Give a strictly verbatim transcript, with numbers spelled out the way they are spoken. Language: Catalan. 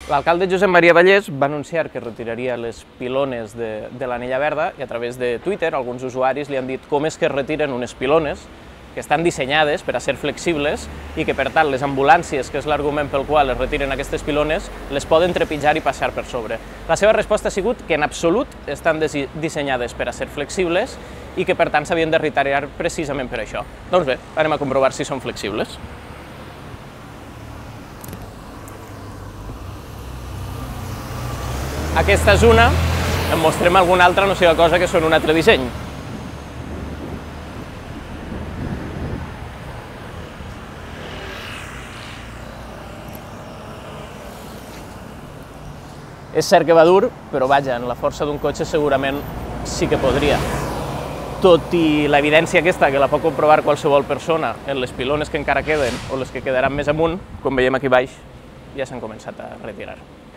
L'alcalde Josep Maria Vallès va anunciar que retiraria les pilones de, de l'anella verda i a través de Twitter alguns usuaris li han dit com és que es retiren unes pilones que estan dissenyades per a ser flexibles i que, per tant, les ambulàncies, que és l'argument pel qual es retiren aquestes pilones, les poden trepitjar i passar per sobre. La seva resposta ha sigut que en absolut estan dissenyades per a ser flexibles i que, per tant, s'havien de retirar precisament per això. Doncs bé, anem a comprovar si són flexibles. Aquesta és una, en mostrem alguna altra, no sigui cosa que són un altre disseny. És cert que va dur, però vaja, en la força d'un cotxe segurament sí que podria. Tot i l'evidència aquesta, que la pot comprovar qualsevol persona en les pilones que encara queden o les que quedaran més amunt, com veiem aquí baix, ja s'han començat a retirar.